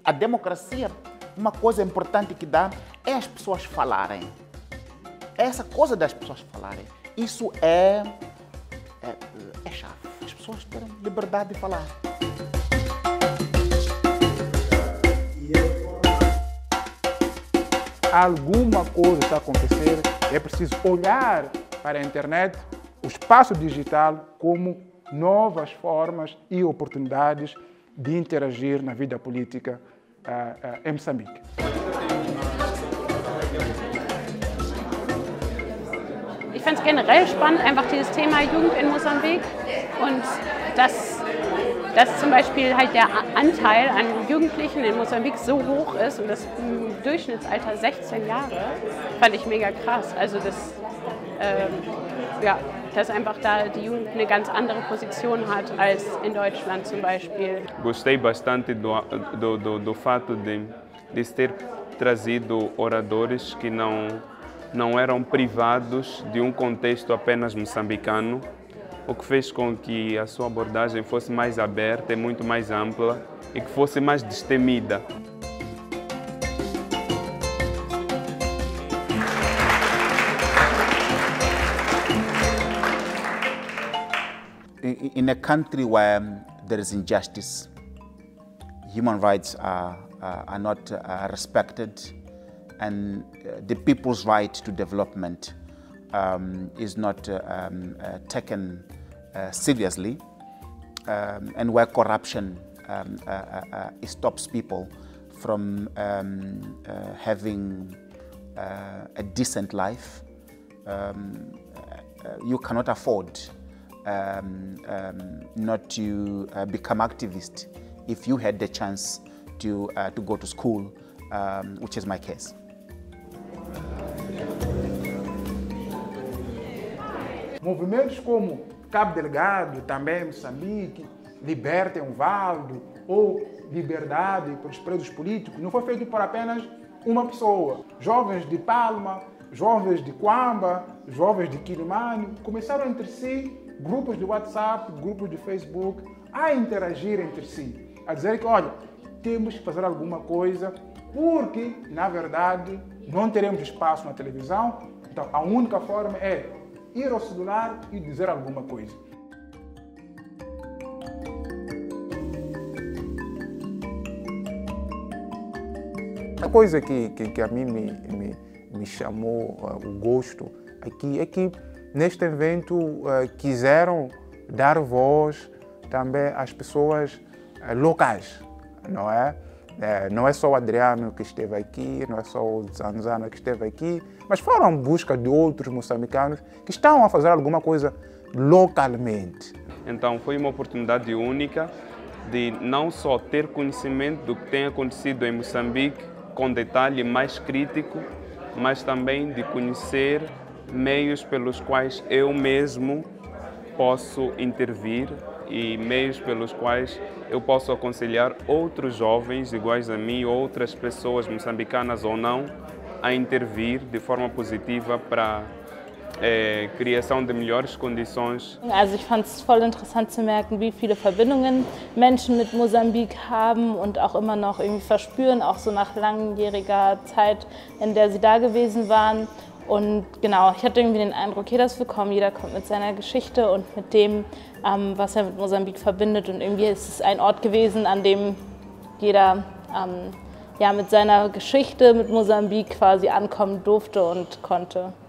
a democracia, uma coisa importante que dá é as pessoas falarem. Essa coisa das pessoas falarem, isso é chave. As pessoas terem liberdade de falar. Alguma coisa está a acontecer, é preciso olhar para a internet, o espaço digital, como novas formas e oportunidades de interagir na vida política em Moçambique. Ich fand es generell spannend, einfach dieses Thema Jugend in Mosambik und dass zum Beispiel halt der Anteil an Jugendlichen in Mosambik so hoch ist und das Durchschnittsalter 16 Jahre, fand ich mega krass. Also dass einfach da die Jugend eine ganz andere Position hat als in Deutschland zum Beispiel. Gostei bastante do fato de se ter trazido oradores que não eram privados de um contexto apenas moçambicano, o que fez com que a sua abordagem fosse mais aberta e muito mais ampla e que fosse mais destemida. In a country where there is injustice, human rights are not respected, and the people's right to development is not taken seriously, and where corruption stops people from having a decent life, you cannot afford not to become activist if you had the chance to go to school, which is my case. Movimentos como Cabo Delgado, também Moçambique, Libertem o Valdo ou Liberdade para os presos políticos não foi feito por apenas uma pessoa. Jovens de Palma, jovens de Quamba, jovens de Quilimane começaram entre si, grupos de WhatsApp, grupos de Facebook, a interagir entre si, a dizer que, olha, temos que fazer alguma coisa porque, na verdade, não teremos espaço na televisão, então a única forma é ir ao celular e dizer alguma coisa. A coisa que a mim me chamou o gosto aqui é que neste evento quiseram dar voz também às pessoas locais, não é? Não é só o Adriano que esteve aqui, não é só o Zanzana que esteve aqui, mas foram em busca de outros moçambicanos que estão a fazer alguma coisa localmente. Então foi uma oportunidade única de não só ter conhecimento do que tem acontecido em Moçambique com detalhe mais crítico, mas também de conhecer meios pelos quais eu mesmo posso intervir e meios pelos quais eu posso aconselhar outros jovens iguais a mim, outras pessoas moçambicanas ou não, a intervir de forma positiva para a criação de melhores condições. Also ich fand es voll interessant zu merken, wie viele Verbindungen Menschen mit Mosambik haben und auch immer noch irgendwie verspüren, auch so nach langjähriger Zeit, in der sie da gewesen waren. Und genau, ich hatte irgendwie den Eindruck, jeder ist willkommen, jeder kommt mit seiner Geschichte und mit dem, was er mit Mosambik verbindet. Und irgendwie ist es ein Ort gewesen, an dem jeder mit seiner Geschichte mit Mosambik quasi ankommen durfte und konnte.